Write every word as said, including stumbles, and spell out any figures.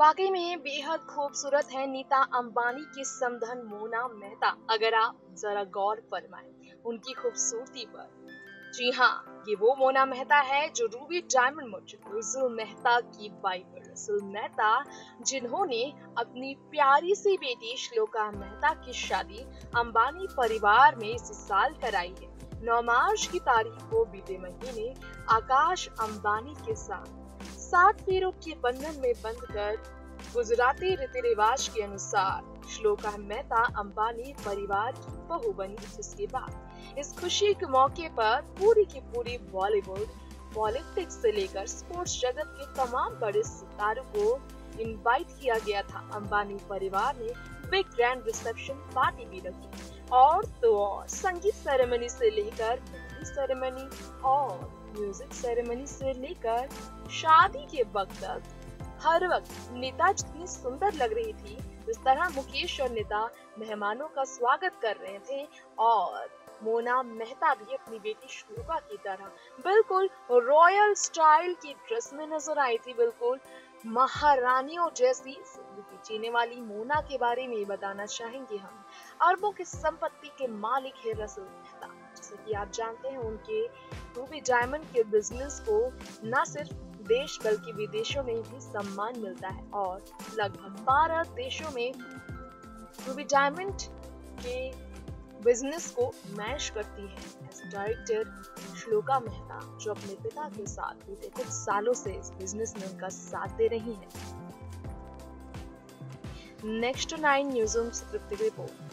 वाकई में बेहद खूबसूरत है नीता अंबानी की समधन मोना मेहता। अगर आप जरा गौर फरमाएं उनकी खूबसूरती पर। जी हाँ, ये वो मोना मेहता है जो Ruby Diamond merchant Rujul Mehta की वाइफ रुजुल मेहता, जिन्होंने अपनी प्यारी सी बेटी श्लोका मेहता की शादी अंबानी परिवार में इस साल कराई है। नौ मार्च की तारीख को बीते महीने आकाश अंबानी के साथ सात फेरों के बंधन में बंध कर गुजराती रीति रिवाज के अनुसार श्लोका मेहता अंबानी परिवार की बहू बनी, जिसके बाद इस खुशी के मौके पर पूरी की पूरी बॉलीवुड, पॉलिटिक्स से लेकर स्पोर्ट्स जगत के तमाम बड़े सितारों को इनवाइट किया गया था। अंबानी परिवार ने बिग ग्रैंड रिसेप्शन पार्टी भी रखी और तो और संगीत सेरेमनी से लेकर मेहंदी सेरेमनी और म्यूजिक सेरेमनी से लेकर शादी के वक्त तक हर वक्त नीता जितनी सुंदर लग रही थी, इस तरह मुकेश और नीता मेहमानों का स्वागत कर रहे थे। और मोना मेहता भी अपनी बेटी श्लोका की तरह बिल्कुल रॉयल स्टाइल की ड्रेस में नजर आई थी, बिल्कुल महारानियों जैसी जिंदगी जीने वाली मोना के बारे में बताना चाहेंगे हम। अरबों की संपत्ति के मालिक है रुजुल मेहता। जैसे कि आप जानते हैं, उनके रूबी डायमंड के बिजनेस को न सिर्फ देश बल्कि विदेशों में भी सम्मान मिलता है और लगभग बारह देशों में रूबी डायमंड के बिजनेस को मैच करती है एज डायरेक्टर श्लोका मेहता, जो अपने पिता के साथ बीते कुछ सालों से इस बिजनेस में उनका साथ दे रही है। Next nine news report.